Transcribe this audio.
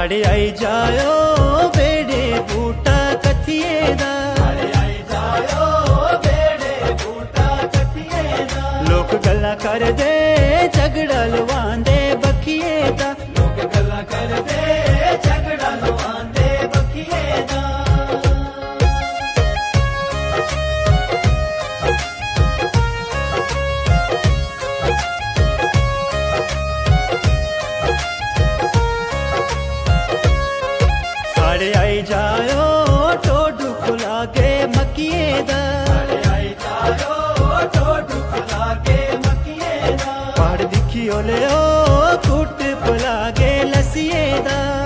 साढ़े आई जायो बेड़े बूटा कथिए दा, साढ़े आई जायो बेड़े बूटा कथिए दा। लोग गल्ला कर दे झगड़ा लवांदे बखिए दा, लोग गल्ला कर दे झगड़ा लवांदे बखिए दा। साढ़े आई जायो टोडू खुला के मकिए दा, साढ़े आई जायो टोडू खुला के मकिए दा। पहाड़ दिखियो ले ओ कुट पुला के लसिए दा।